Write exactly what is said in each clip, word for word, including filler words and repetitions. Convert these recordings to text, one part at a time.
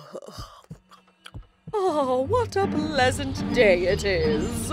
Oh, what a pleasant day it is!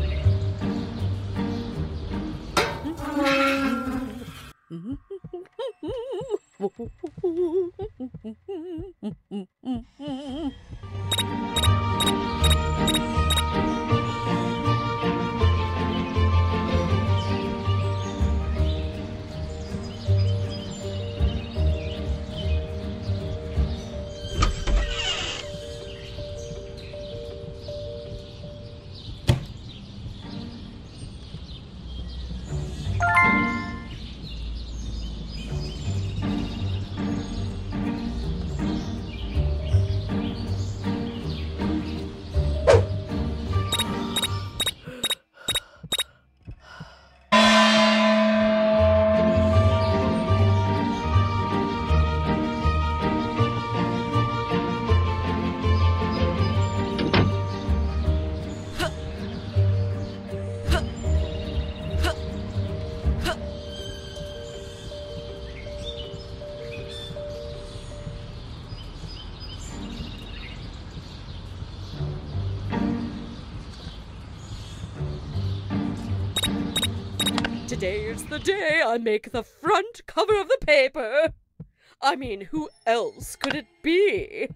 Today is the day I make the front cover of the paper. I mean, who else could it be?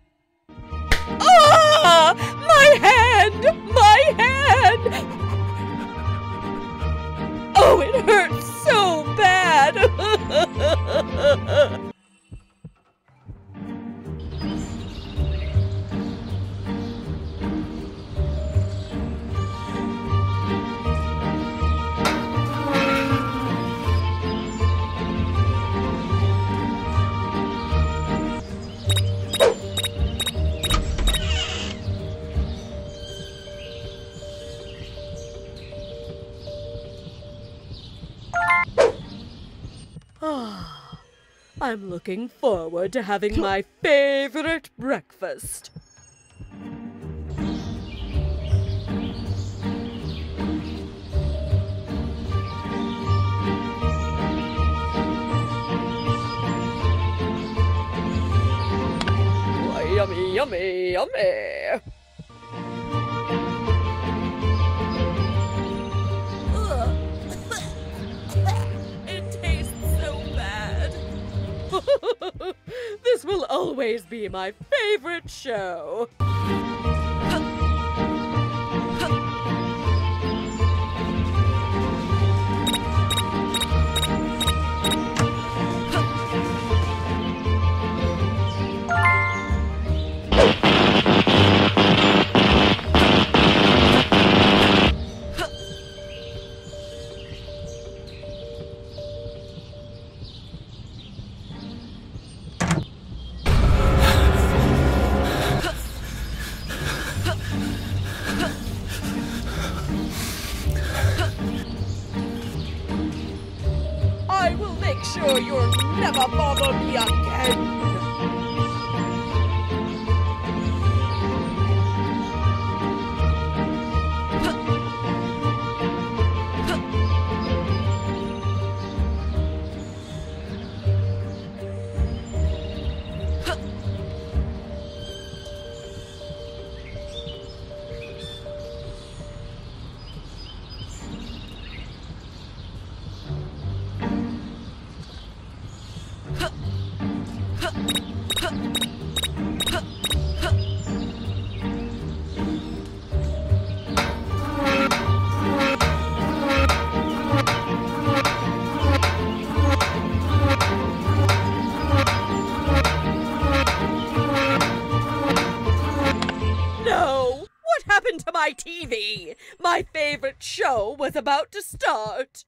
Ah! My hand! My hand! Oh, it hurts so bad! I'm looking forward to having my favorite breakfast. Oh, yummy, yummy, yummy. This will always be my favorite show. Make sure you'll never bother me again. My T V! My favorite show was about to start!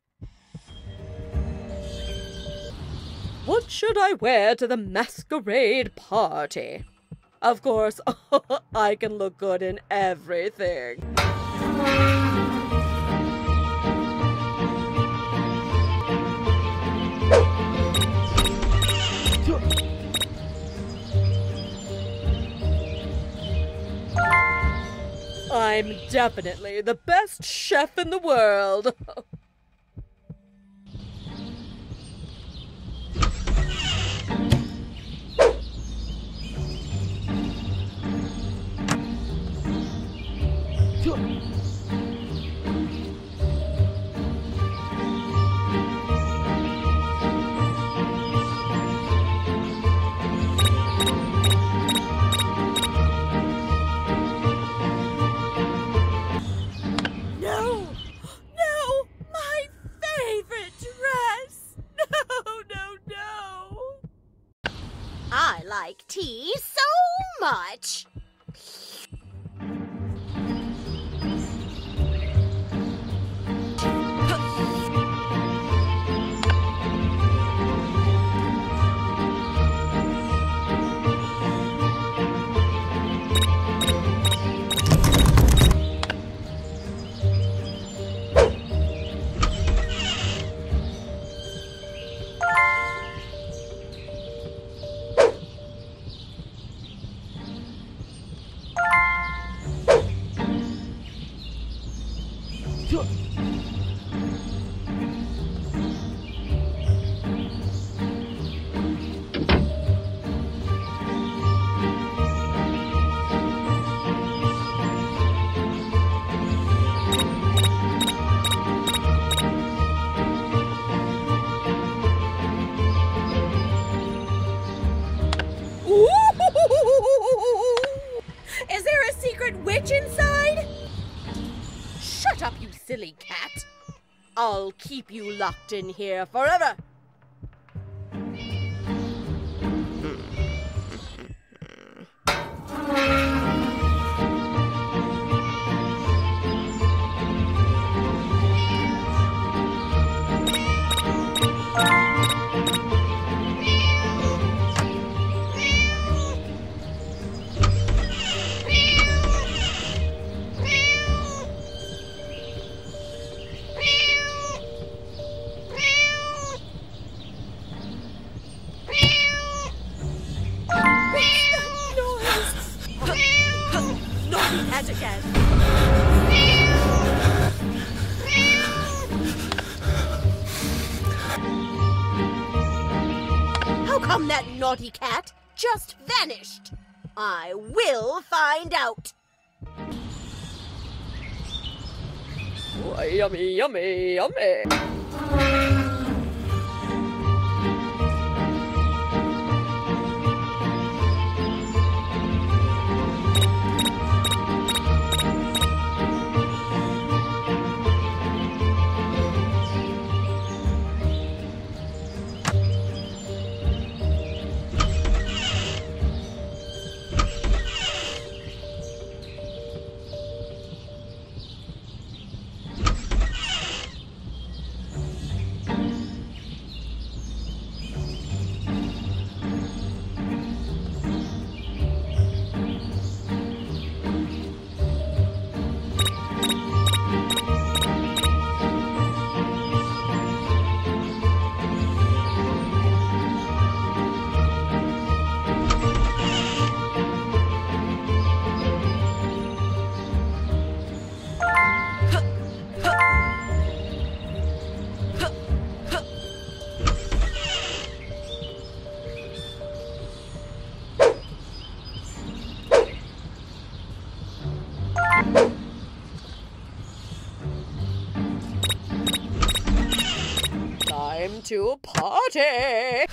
What should I wear to the masquerade party? Of course, I can look good in everything. I'm definitely the best chef in the world. like tea so much. Is there a secret witch inside? Shut up, you silly cat. I'll keep you locked in here forever. Cat again. How come that naughty cat just vanished? I will find out. Oh, yummy, yummy, yummy. Time to party!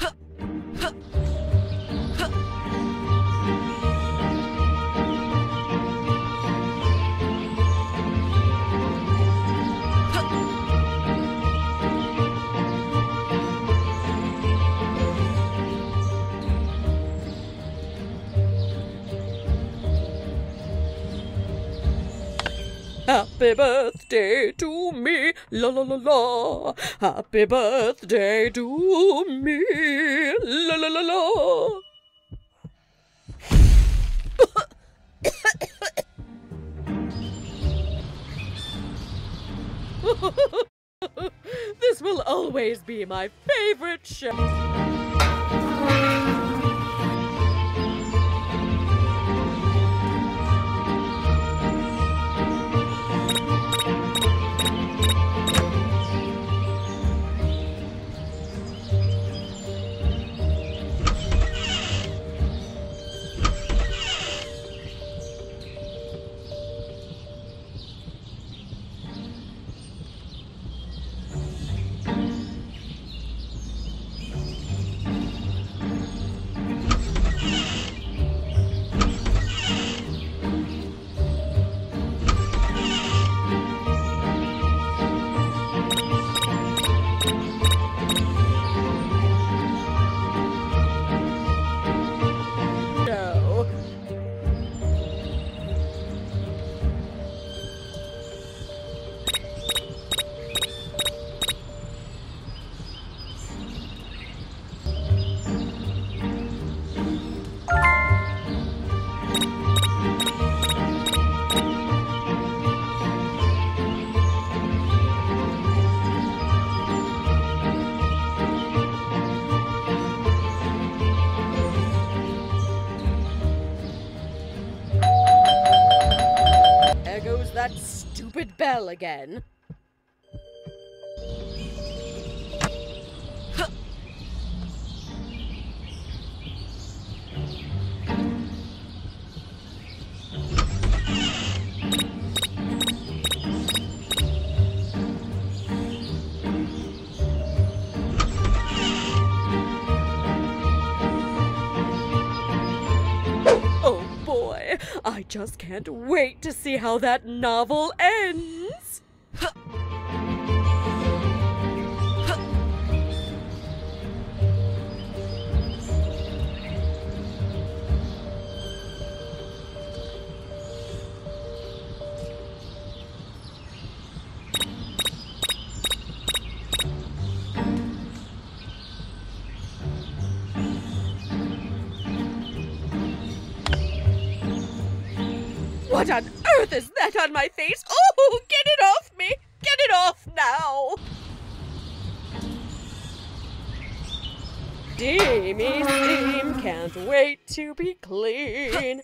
Happy birthday to me, la la la la. Happy birthday to me, la la la la. This will always be my favorite show. that stupid bell again. I just can't wait to see how that novel ends. What on earth is that on my face? Oh, get it off me! Get it off now! Steamy steam, can't wait to be clean.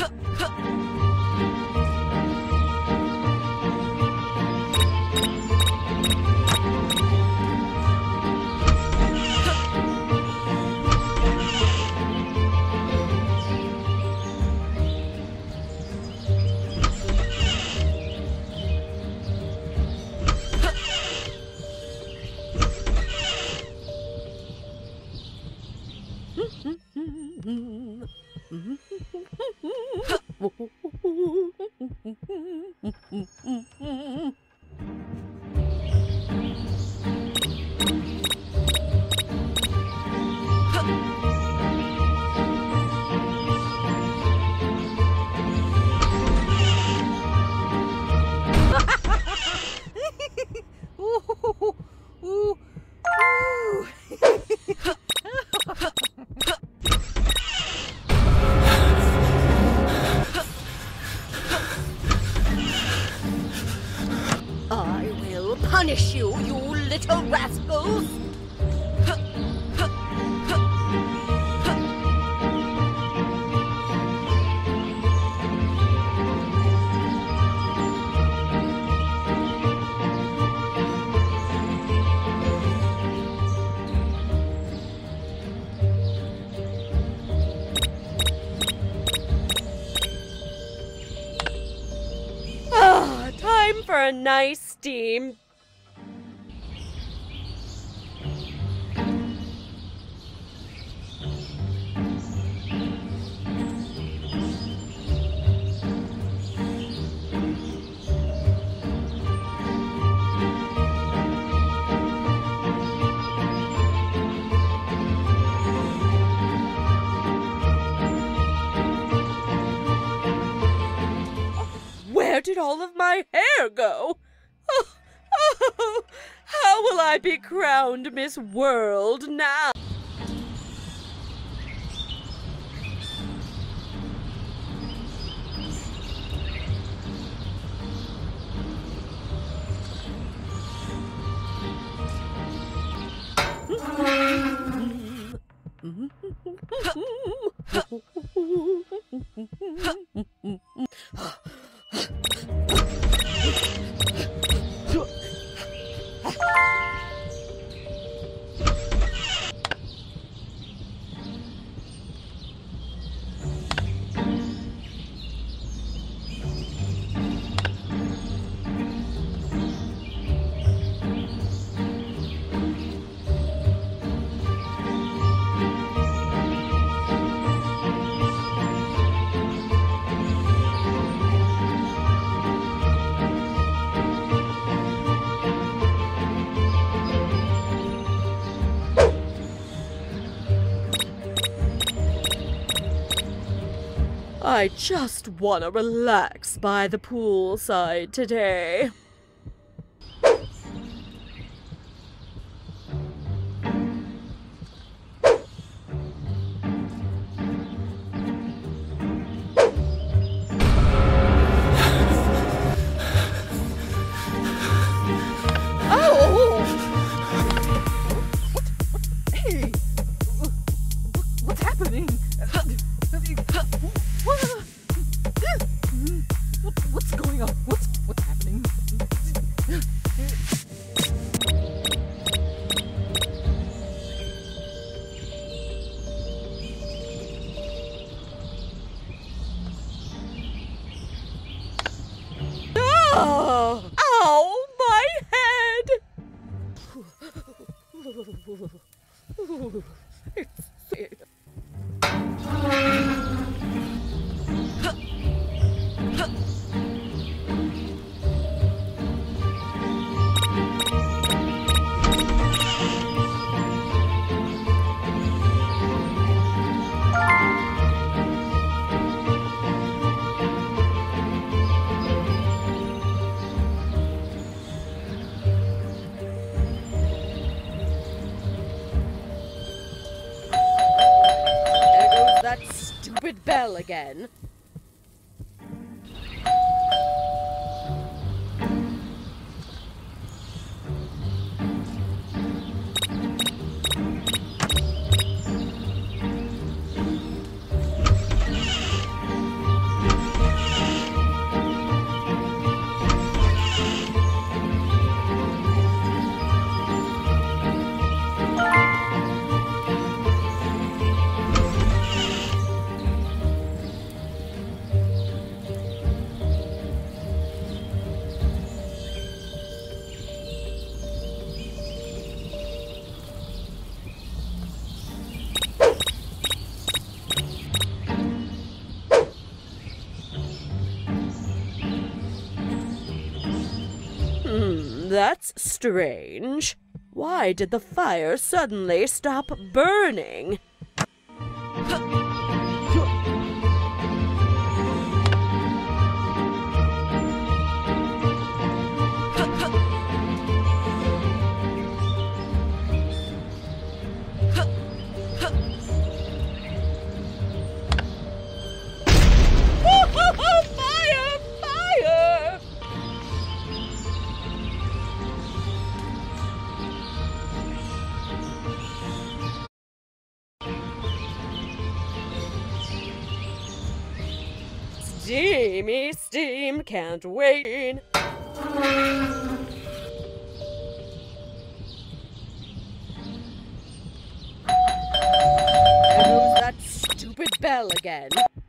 I will punish you, you little rascals! Ah, time for a nice steam. Where did all of my hair go? Oh, oh, how will I be crowned Miss World now? I just want to relax by the poolside today. What's going on? What's, what's stupid bell again. Hmm, that's strange. Why did the fire suddenly stop burning? Fire! Fire! Steamy steam, can't wait. There goes that stupid bell again.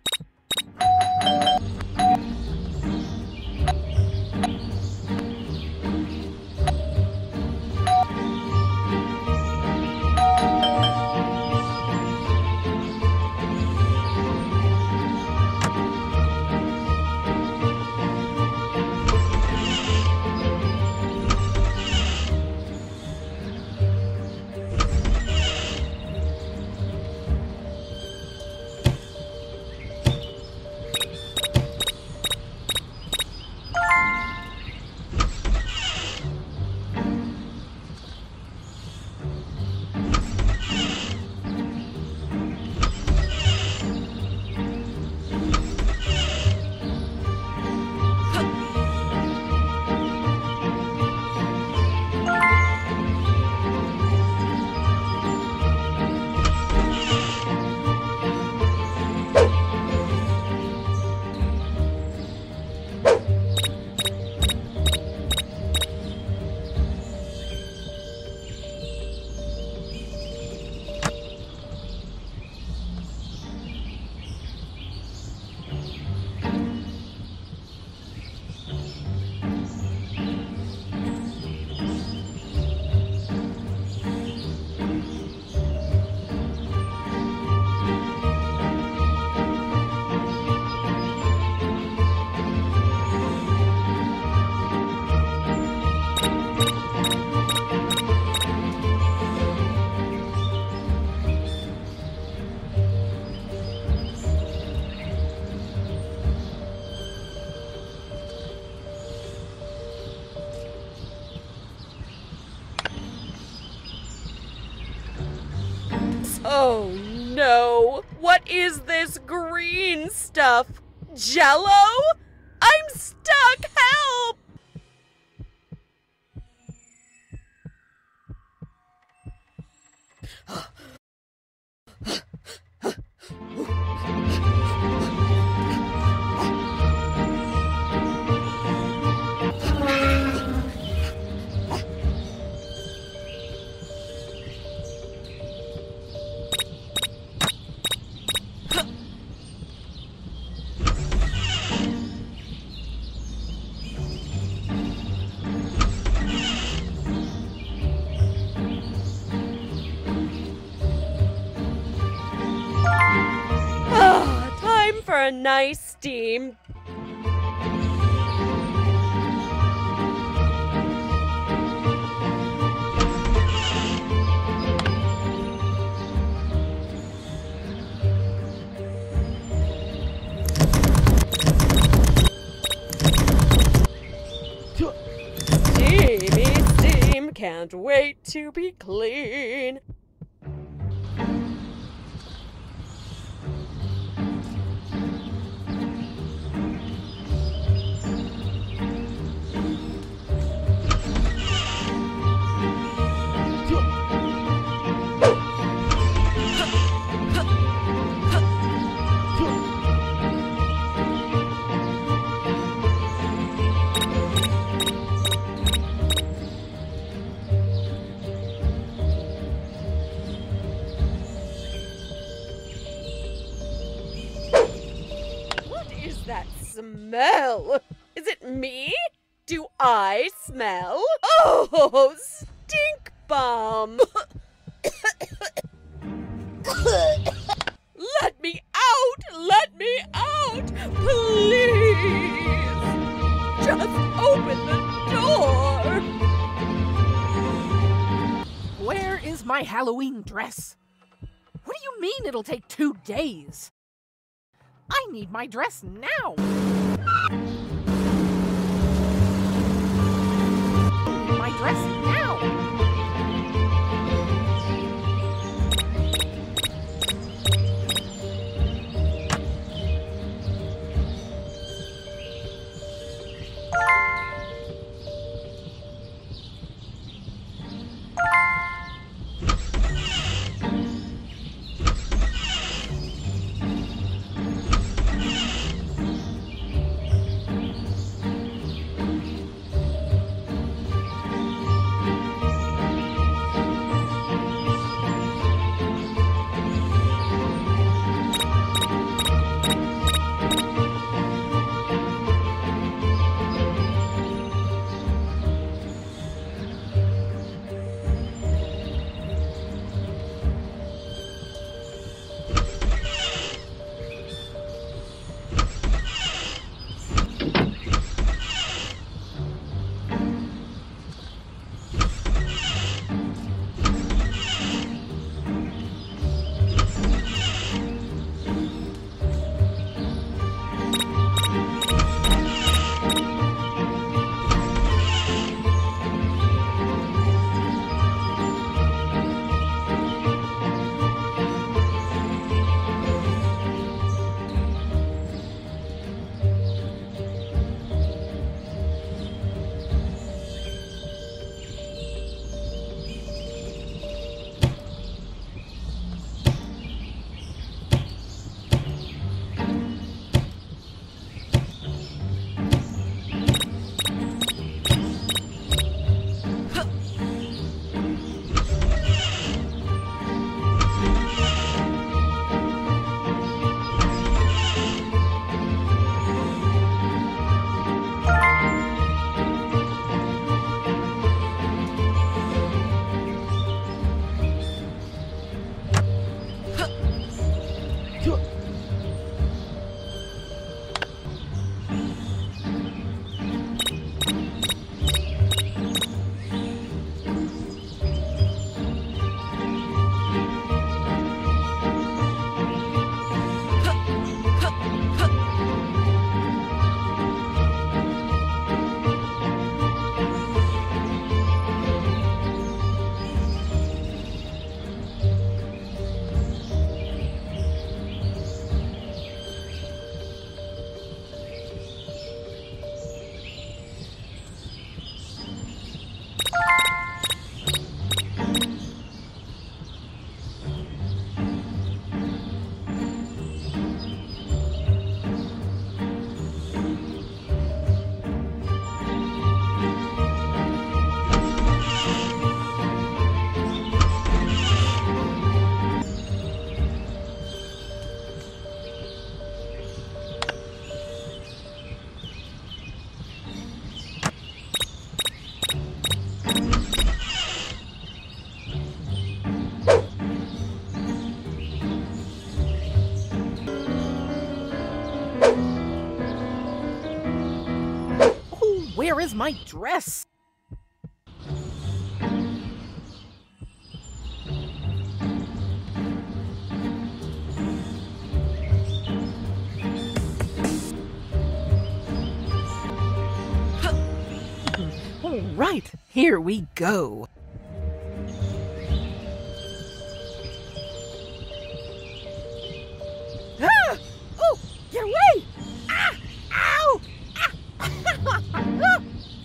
Oh no! What is this green stuff? Jello? I'm stuck! Help! Ah, time for a nice steam. Steamy steam, can't wait to be clean. that smell? Is it me? Do I smell? Oh, stink bomb! Let me out! Let me out! Please! Just open the door! Where is my Halloween dress? What do you mean it'll take two days? I need my dress now! I need my dress now! Where is my dress? All right, here we go. Ah! Oh, get away! Ah! Ow! Ah!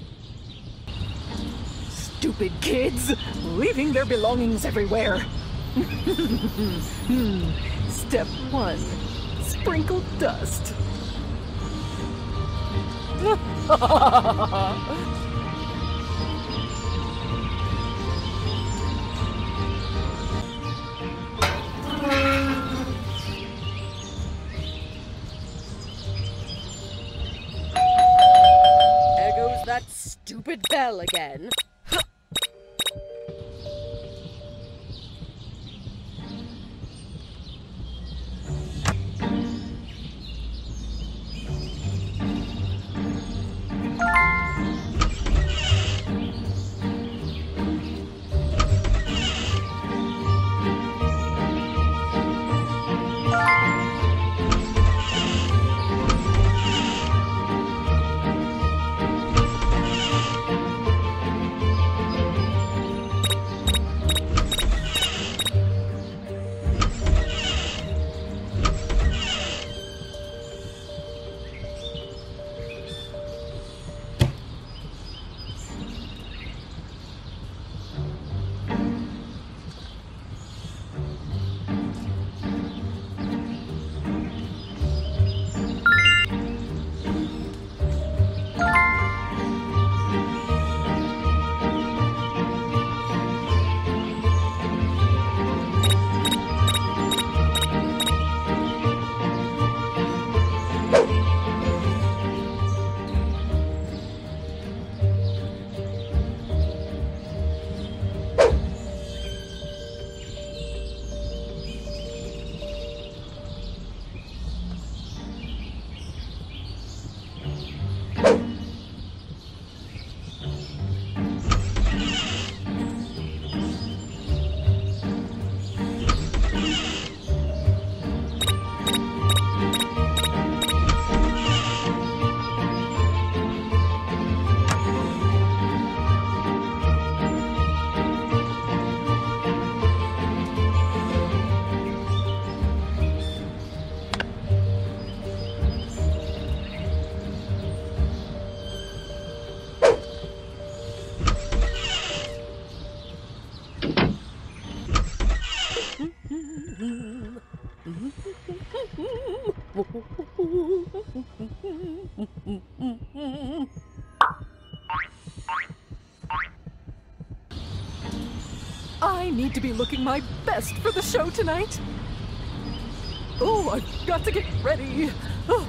Stupid kids, leaving their belongings everywhere. Step one, sprinkle dust. stupid bell again. I need to be looking my best for the show tonight. Oh, I've got to get ready. Oh.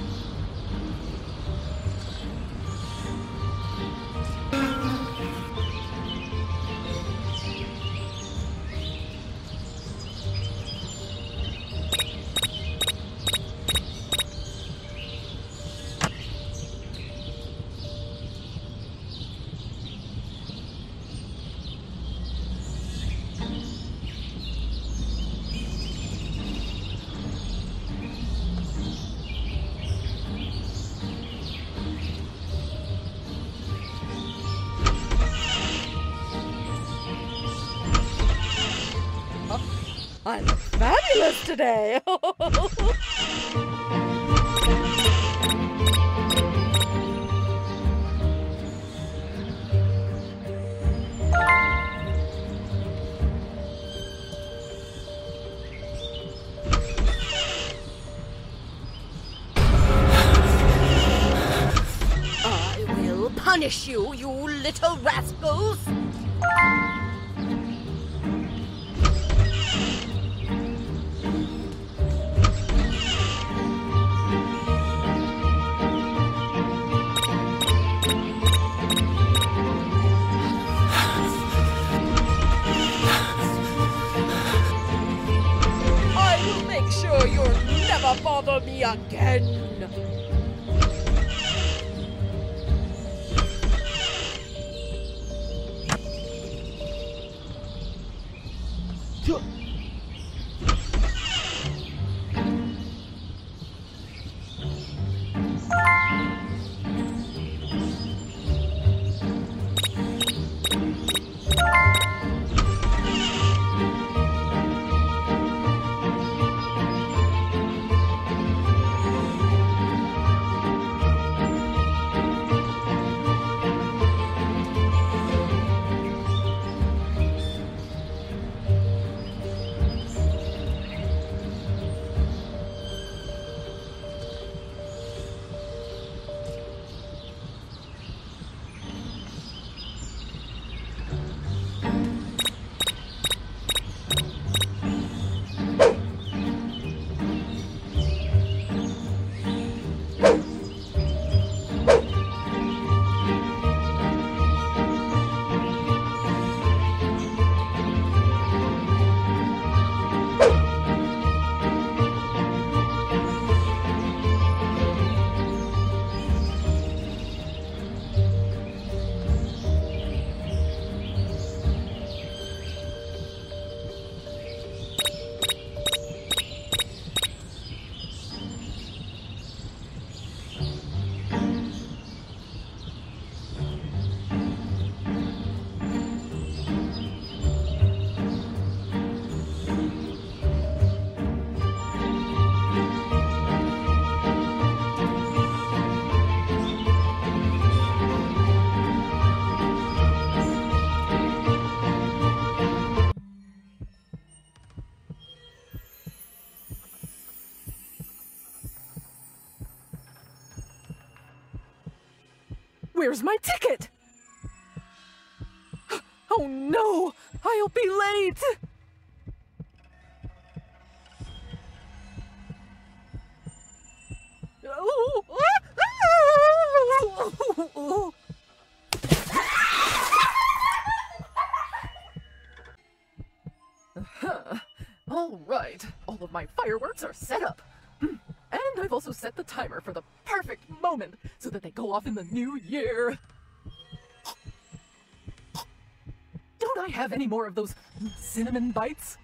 I look fabulous today! I will punish you, you little rascals! Sure you'll never bother me again. Where's my ticket? Oh no! I'll be late! Oh, oh, uh-huh. All right, all of my fireworks are set up. And I've also set the timer for the perfect moment so that they go off in the new year. Don't I have any more of those cinnamon bites?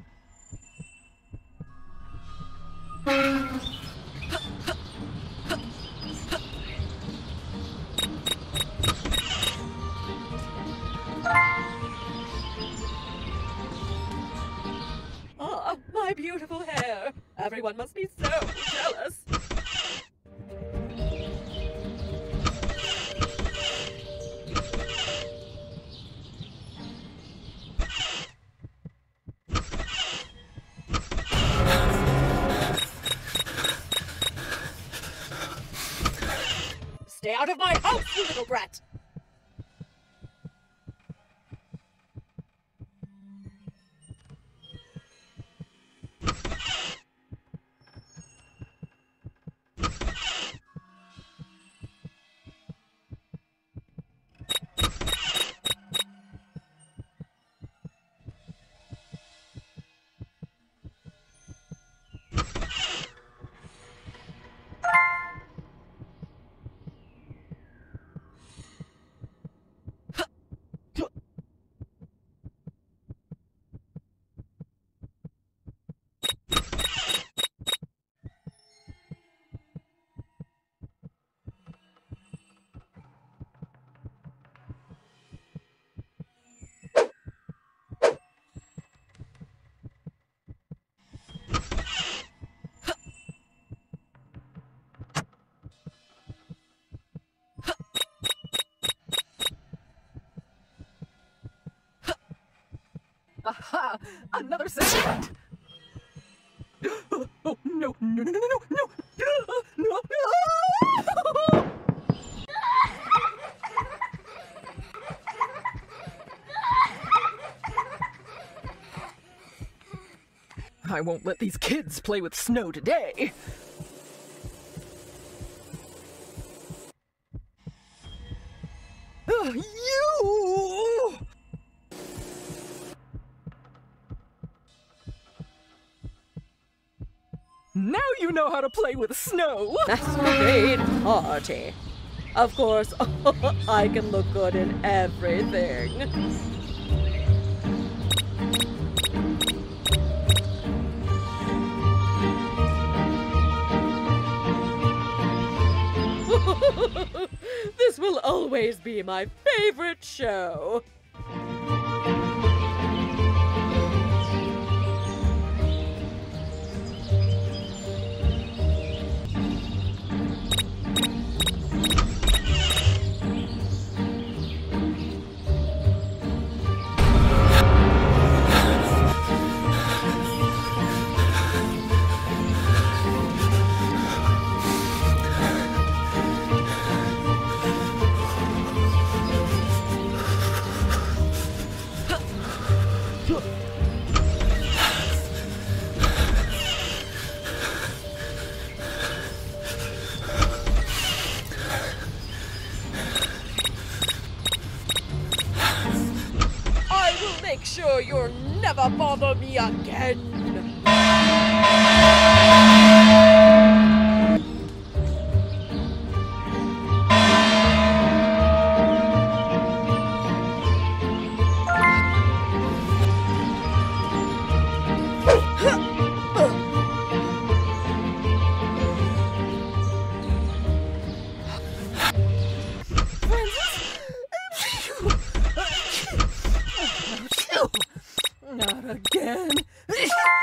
Ah, my beautiful hair. Everyone must be so jealous. Stay out of my house, you little brat! Aha! Another second! Oh, no, no, no, no, no, no! No, no! I won't let these kids play with snow today. Uh, you! Now you know how to play with snow! Masquerade party. Of course, I can look good in everything. This will always be my favorite show. Make sure you'll never bother me again. Not again.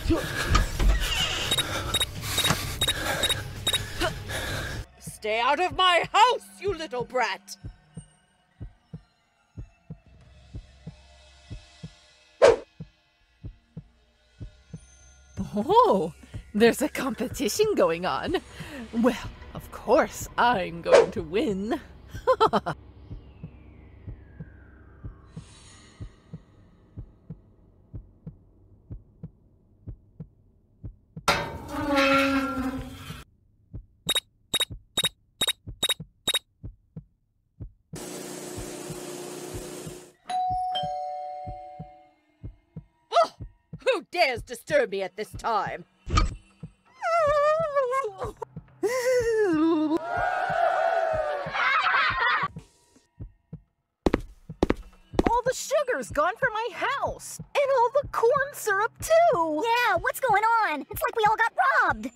Stay out of my house, you little brat! Oh, there's a competition going on. Well, of course I'm going to win. Who dares disturb me at this time? All the sugar's gone from my house, and all the corn syrup too. Yeah, what's going on? It's like we all got robbed.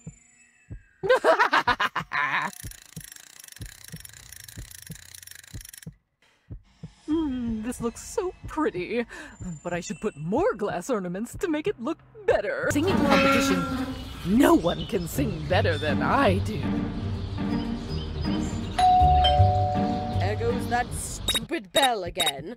Mm, this looks so pretty, but I should put more glass ornaments to make it look better. Singing competition. No one can sing better than I do. There goes that stupid bell again.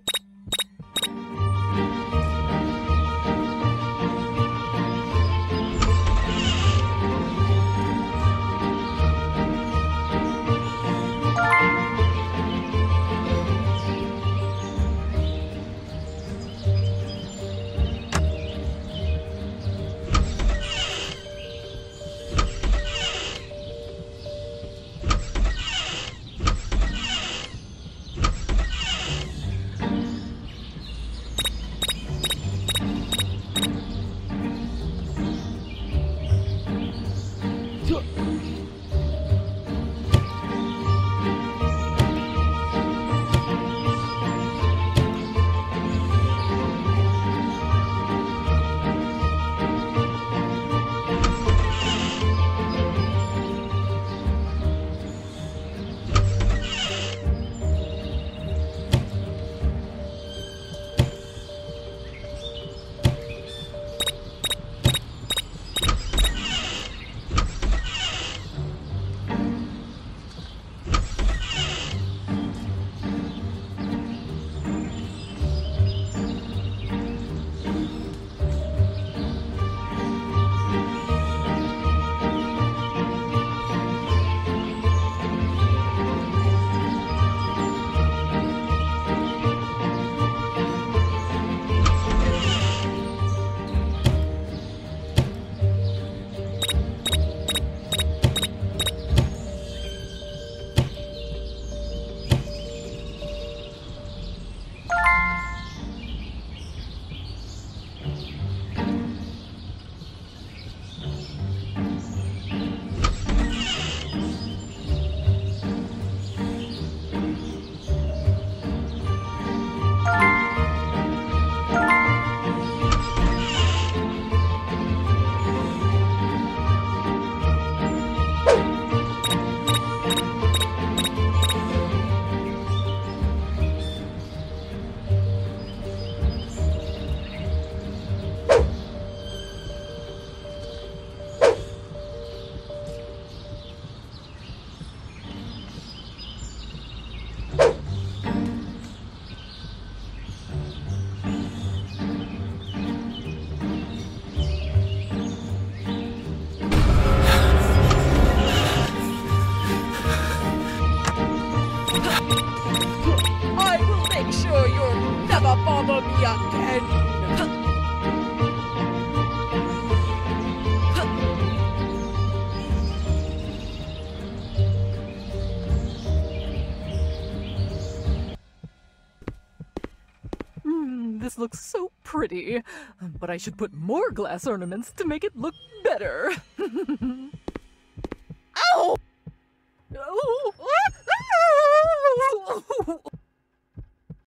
This looks so pretty, but I should put more glass ornaments to make it look better. Ow! Oh!